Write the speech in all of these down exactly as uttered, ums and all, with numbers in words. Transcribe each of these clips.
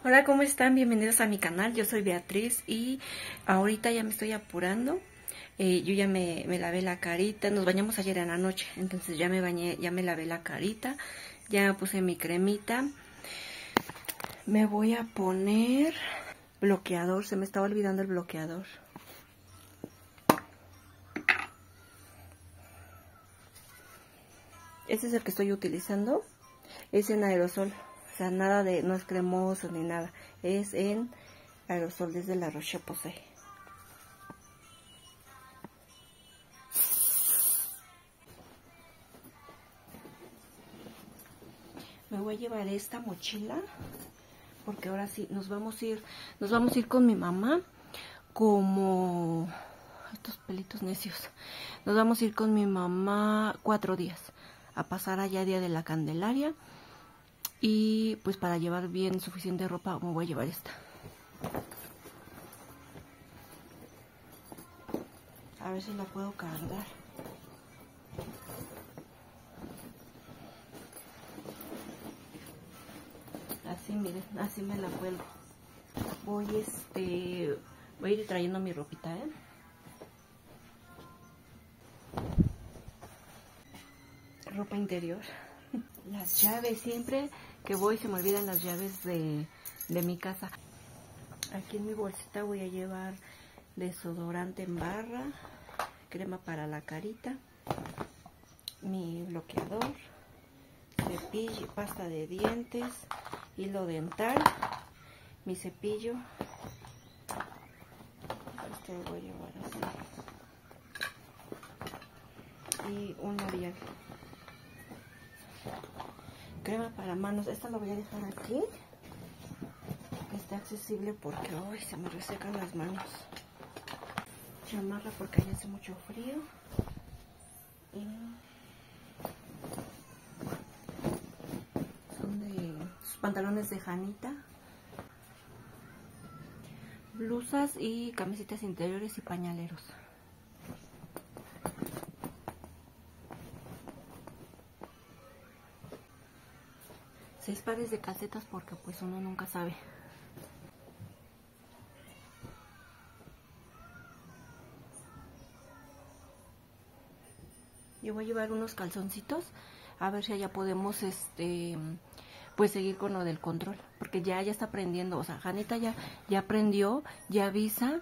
Hola, ¿cómo están? Bienvenidos a mi canal. Yo soy Beatriz y ahorita ya me estoy apurando. Eh, yo ya me, me lavé la carita. Nos bañamos ayer en la noche, entonces ya me bañé, ya me lavé la carita. Ya puse mi cremita. Me voy a poner bloqueador. Se me estaba olvidando el bloqueador. Este es el que estoy utilizando. Es en aerosol. O sea, nada de, no es cremoso ni nada. Es en aerosol desde la Roche-Posay. Me voy a llevar esta mochila porque ahora sí nos vamos a ir, nos vamos a ir con mi mamá como estos pelitos necios. Nos vamos a ir con mi mamá cuatro días a pasar allá Día de la Candelaria. Y pues para llevar bien suficiente ropa me voy a llevar esta. A ver si la puedo cargar. Así, miren, así me la cuelgo. Voy este voy a ir trayendo mi ropita, ¿eh? Ropa interior. Las llaves, siempre que voy se me olvidan las llaves de, de mi casa. Aquí en mi bolsita voy a llevar desodorante en barra, crema para la carita, mi bloqueador, cepillo, pasta de dientes, hilo dental, mi cepillo. Este lo voy a llevar así. Y un labial. Crema para manos, esta la voy a dejar aquí, que esté accesible porque hoy se me resecan las manos. Chamarra porque ahí hace mucho frío. Y son de sus pantalones de Janita. Blusas y camisetas interiores y pañaleros. Seis pares de calcetas porque pues uno nunca sabe. Yo voy a llevar unos calzoncitos a ver si allá podemos este pues seguir con lo del control, porque ya ya está aprendiendo, o sea, Janita ya ya aprendió, ya avisa,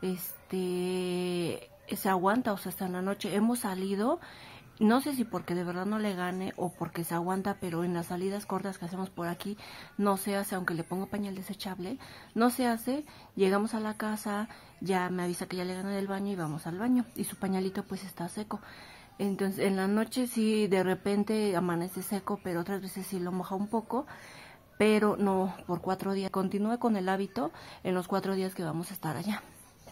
este se aguanta, o sea, hasta en la noche hemos salido. No sé si porque de verdad no le gane o porque se aguanta, pero en las salidas cortas que hacemos por aquí no se hace, aunque le pongo pañal desechable, no se hace. Llegamos a la casa, ya me avisa que ya le gana del baño y vamos al baño. Y su pañalito pues está seco. Entonces en la noche sí de repente amanece seco, pero otras veces sí lo moja un poco. Pero no por cuatro días. Continúe con el hábito en los cuatro días que vamos a estar allá.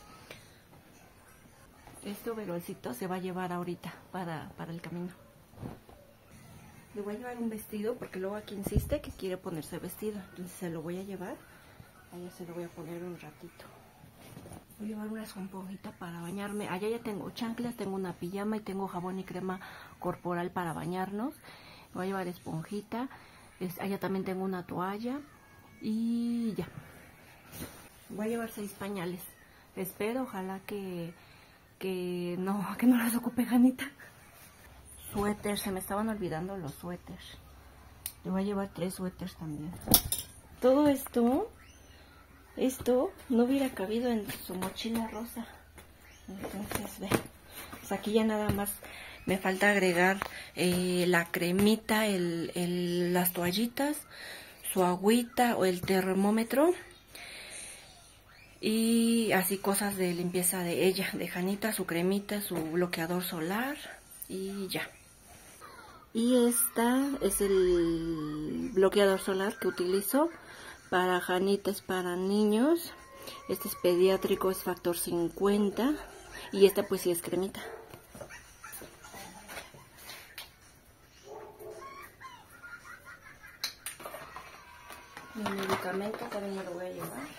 Este overolcito se va a llevar ahorita para, para el camino. Le voy a llevar un vestido porque luego aquí insiste que quiere ponerse vestido. Entonces se lo voy a llevar. Allá se lo voy a poner un ratito. Voy a llevar una esponjita para bañarme. Allá ya tengo chanclas, tengo una pijama y tengo jabón y crema corporal para bañarnos. Voy a llevar esponjita. Es, allá también tengo una toalla. Y ya. Voy a llevar seis pañales. Espero, ojalá que... que no, que no las ocupe Janita. Suéter, se me estaban olvidando los suéteres. Le voy a llevar tres suéteres también. Todo esto, esto no hubiera cabido en su mochila rosa. Entonces, ve, pues aquí ya nada más me falta agregar eh, la cremita, el, el, las toallitas, su agüita o el termómetro. Y así cosas de limpieza de ella, de Janita, su cremita, su bloqueador solar y ya. Y esta es el bloqueador solar que utilizo para Janita, es para niños. Este es pediátrico, es factor cincuenta y esta pues sí es cremita. Mi medicamento también me lo voy a llevar.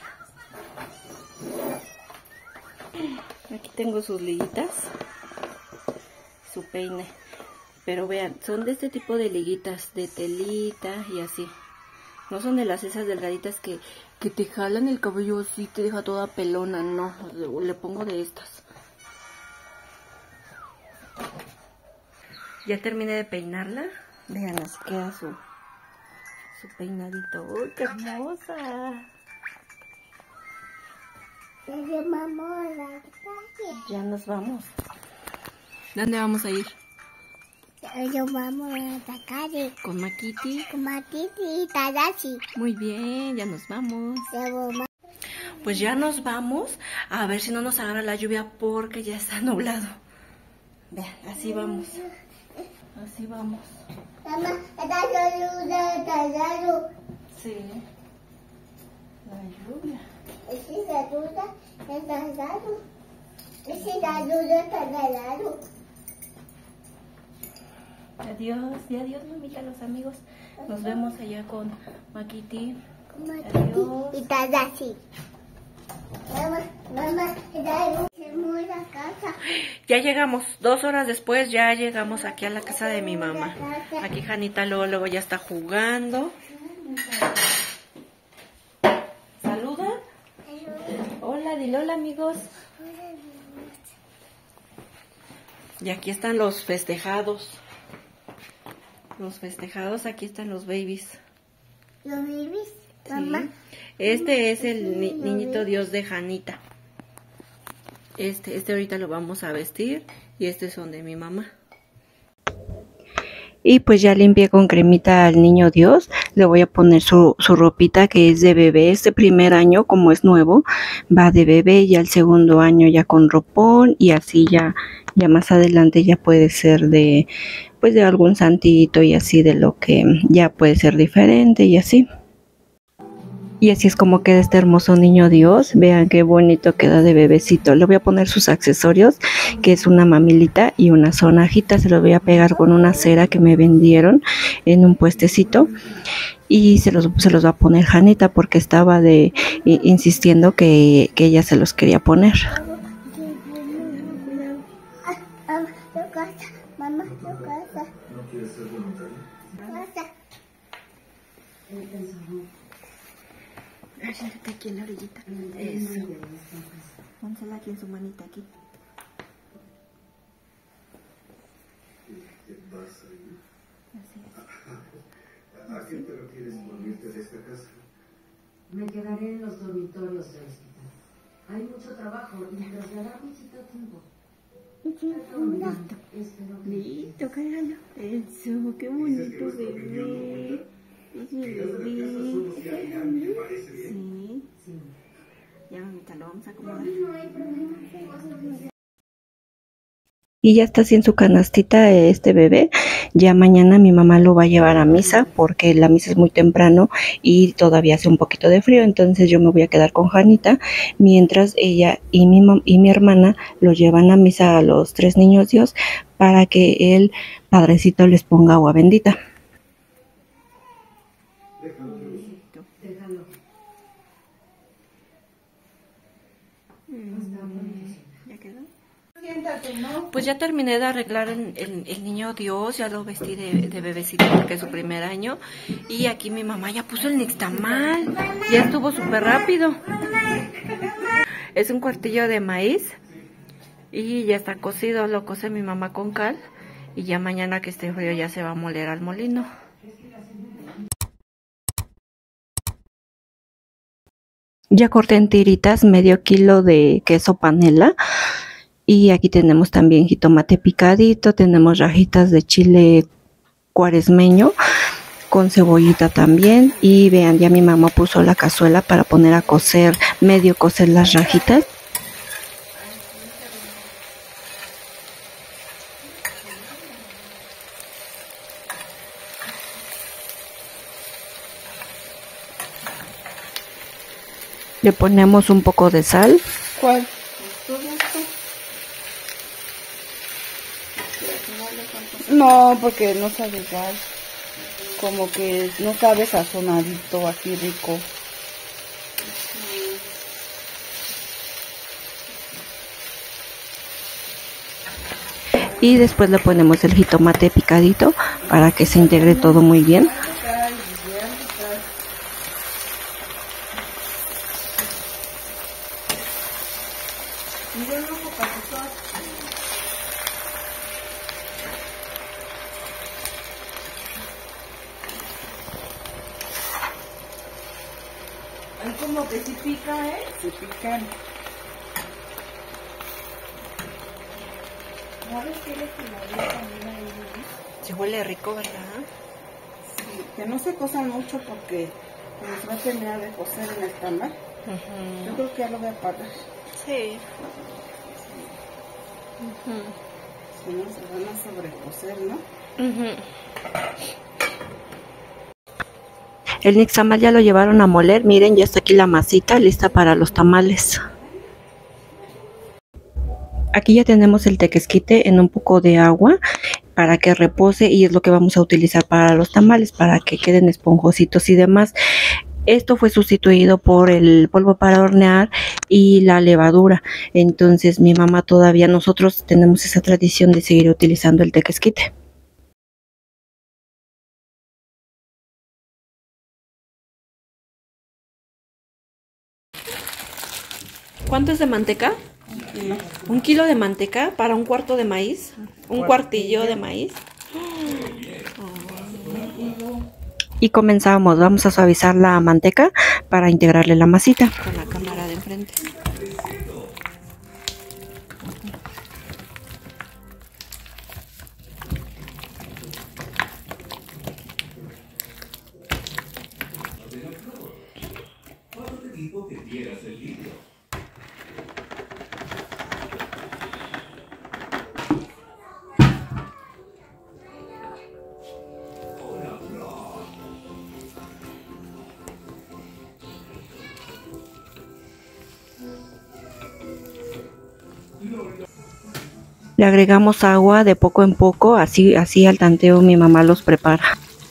Aquí tengo sus liguitas, su peine, pero vean, son de este tipo de liguitas, de telita y así. No son de las esas delgaditas que, que te jalan el cabello así, te deja toda pelona, no. Le pongo de estas. Ya terminé de peinarla. Vean, así queda su, su peinadito. ¡Uy, qué hermosa! Ya nos vamos. ¿Dónde vamos a ir? Yo vamos a la calle. Con Makiti. Con Makiti y Tadashi. Muy bien, ya nos vamos. Pues ya nos vamos. A ver si no nos agarra la lluvia porque ya está nublado. Vean, así vamos. Así vamos. Mamá, está lluvia, está lluvia. Sí. La lluvia. Sí, la lluvia, está lluvia. Sí, la lluvia, está lluvia. Adiós, y adiós, mamita, los amigos. Nos vemos allá con Makiti. Adiós. Y Tadashi. Mamá, mamá, llegamos a casa. Ya llegamos, dos horas después ya llegamos aquí a la casa de mi mamá. Aquí Janita luego, luego ya está jugando. ¿Saluda? Hola, dile hola, amigos. Y aquí están los festejados. Los festejados, aquí están los babies. ¿Los babies? Sí. Mamá. Este es el ni niñito Dios de Janita. Este, este ahorita lo vamos a vestir. Y estos son de mi mamá. Y pues ya limpié con cremita al niño Dios. Le voy a poner su, su ropita que es de bebé. Este primer año, como es nuevo, va de bebé. Y al segundo año ya con ropón. Y así ya, ya más adelante ya puede ser de, pues de algún santito y así, de lo que ya puede ser diferente y así. Y así es como queda este hermoso niño Dios. Vean qué bonito queda de bebecito. Le voy a poner sus accesorios, que es una mamilita y una sonajita. Se lo voy a pegar con una cera que me vendieron en un puestecito. Y se los, se los va a poner Janita porque estaba de insistiendo que, que ella se los quería poner. Mamá, tu casa. ¿No quieres ser voluntaria? Casa. Ay, siéntate aquí en la orillita. Eso. Pónsela aquí en su manita, aquí. ¿Qué pasa ahí? Así es. ¿A qué te refieres con irte de esta casa? Me quedaré en los dormitorios del hospital. Hay mucho trabajo y trasladar necesita tiempo. Listo, caramba. Eso, qué bonito bebé. Ese bebé. Sí. Sí. Ya, mamita, lo vamos a acomodar. No hay problema. Y ya está así en su canastita este bebé. Ya mañana mi mamá lo va a llevar a misa porque la misa es muy temprano y todavía hace un poquito de frío. Entonces yo me voy a quedar con Janita mientras ella y mi, y mi hermana lo llevan a misa a los tres niños Dios para que el Padrecito les ponga agua bendita. Déjalo. Déjalo. ¿Ya quedó? Pues ya terminé de arreglar el, el, el niño Dios, ya lo vestí de, de bebecito porque es su primer año. Y aquí mi mamá ya puso el nixtamal, ya estuvo súper rápido. Es un cuartillo de maíz y ya está cocido, lo cose mi mamá con cal. Y ya mañana que esté frío ya se va a moler al molino. Ya corté en tiritas medio kilo de queso panela. Y aquí tenemos también jitomate picadito, tenemos rajitas de chile cuaresmeño con cebollita también. Y vean, ya mi mamá puso la cazuela para poner a cocer, medio cocer las rajitas. Le ponemos un poco de sal. ¿Cuál? No, porque no sabe igual. Como que no sabe sazonadito, así rico. Y después le ponemos el jitomate picadito para que se integre todo muy bien. Miren los patitos. Hay como que sí pica, ¿eh? Se pican. ¿Sabes qué le quemaría también ahí? Se huele rico, ¿verdad? Sí, que no se cosan mucho porque nos va a terminar de cocer en el tamal. Uh-huh. Yo creo que ya lo voy a parar. Sí. Si no, se van a sobrecocer, ¿no? Uh-huh. El nixtamal ya lo llevaron a moler. Miren, ya está aquí la masita lista para los tamales. Aquí ya tenemos el tequesquite en un poco de agua para que repose y es lo que vamos a utilizar para los tamales, para que queden esponjositos y demás. Esto fue sustituido por el polvo para hornear y la levadura. Entonces mi mamá todavía, nosotros tenemos esa tradición de seguir utilizando el tequesquite. ¿Cuánto es de manteca? Un kilo. ¿Un kilo de manteca para un cuarto de maíz? ¿Un cuartillo de maíz? Y comenzamos, vamos a suavizar la manteca para integrarle la masita. Con la cámara de enfrente. Le agregamos agua de poco en poco, así, así al tanteo mi mamá los prepara.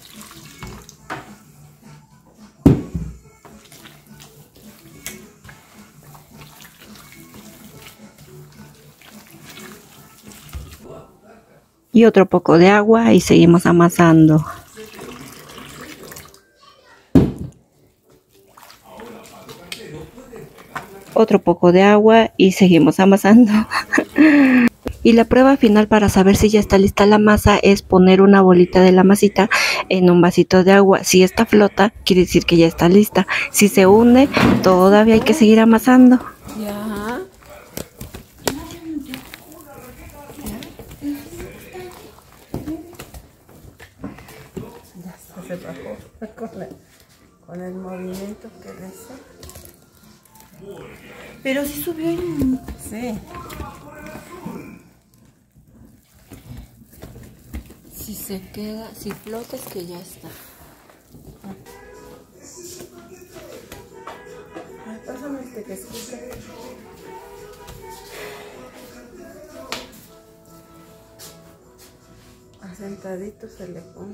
Y otro poco de agua y seguimos amasando. Otro poco de agua y seguimos amasando. Y la prueba final para saber si ya está lista la masa es poner una bolita de la masita en un vasito de agua. Si esta flota, quiere decir que ya está lista. Si se hunde, todavía hay que seguir amasando. Ya. Ya se bajó con el, con el movimiento que le hice. Pero sí subió en... Sí. Si se queda, si flota es que ya está. Ay, pásame el tequesquite. Asentadito se le pone.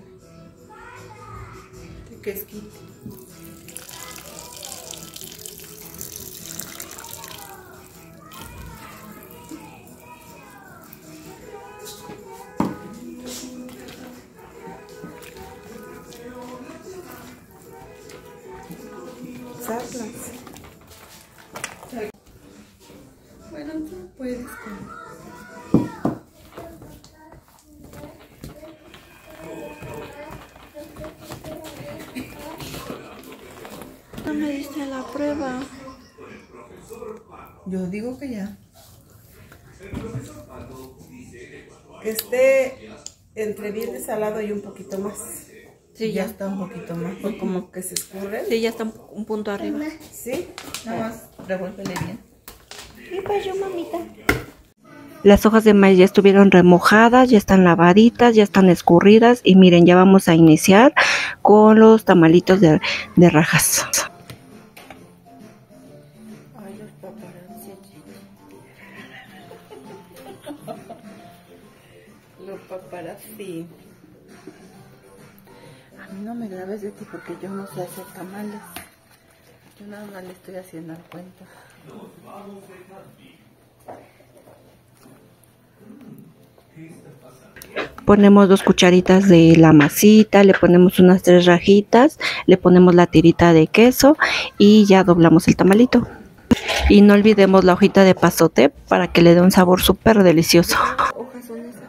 Tequesquite. Bueno, tú puedes comer. No me diste la prueba. Yo digo que ya. Que esté entre bien de salado y un poquito más. Sí, ya ya. está un poquito más, pues como que se escurre. Sí, ya está un punto arriba. Sí, nada más revuélvele bien. ¿Qué pasó, mamita? Las hojas de maíz ya estuvieron remojadas, ya están lavaditas, ya están escurridas y miren, ya vamos a iniciar con los tamalitos de, de rajas. Ay, los paparazzi. Los paparazzi. A mí no me grabes de ti porque yo no sé hacer tamales. Yo nada más le estoy haciendo al cuento. Ponemos dos cucharitas de la masita, le ponemos unas tres rajitas, le ponemos la tirita de queso y ya doblamos el tamalito. Y no olvidemos la hojita de pasote para que le dé un sabor súper delicioso. Hojas son esas.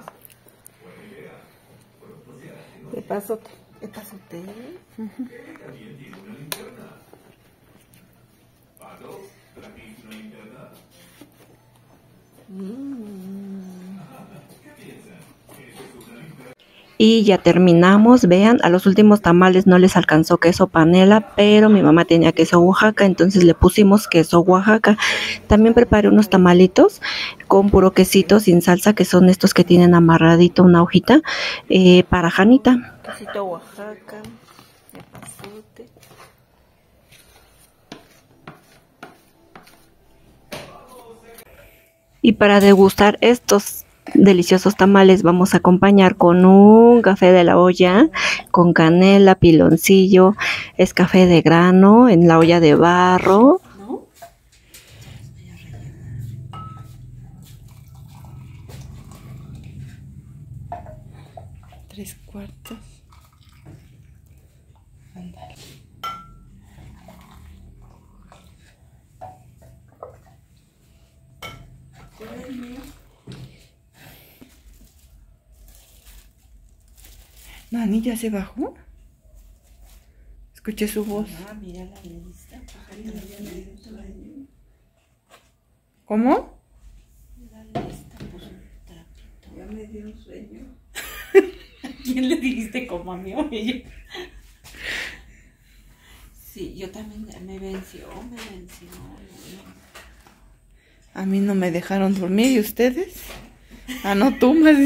De pasote. De pasote. Uh-huh. Y ya terminamos, vean, a los últimos tamales no les alcanzó queso panela, pero mi mamá tenía queso Oaxaca, entonces le pusimos queso Oaxaca. También preparé unos tamalitos con puro quesito sin salsa, que son estos que tienen amarradito una hojita, eh, para Janita. Quesito Oaxaca, de pasote. Y para degustar estos deliciosos tamales vamos a acompañar con un café de la olla con canela, piloncillo, es café de grano en la olla de barro. ¿No? Tres cuartos. Ándale. ¿Cuál es el mío? Nani, ¿ya se bajó? Escuché su voz. Ah, mira la lista, pajarito, ya me dio sueño. ¿Cómo? La lista, pues un trapito. Ya me dio un sueño. ¿A quién le dijiste como a mí o ella? Sí, yo también me venció, me venció. A mí no me dejaron dormir, ¿y ustedes? Ah, no, tú más.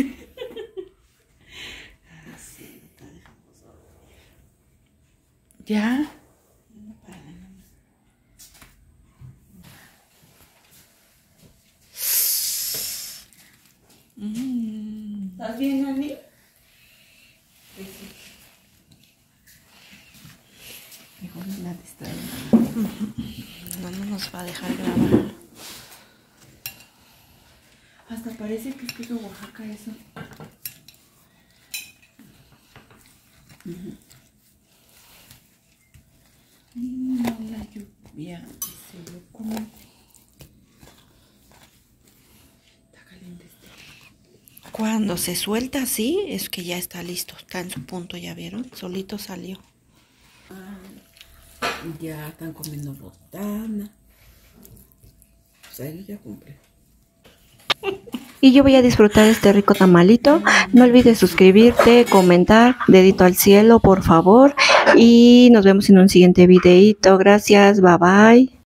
¿Ya? ¿Estás bien, Ani? Mejor no la distraemos. No, no nos va a dejar grabar. Hasta parece que es queso Oaxaca eso. Uh-huh. No, la lluvia se lo come. Está caliente este. Cuando se suelta así, es que ya está listo. Está en su punto, ¿ya vieron? Solito salió. Ah, ya están comiendo botana. Pues ahí ya cumple. Y yo voy a disfrutar este rico tamalito. No olvides suscribirte, comentar, dedito al cielo, por favor. Y nos vemos en un siguiente videito. Gracias, bye bye.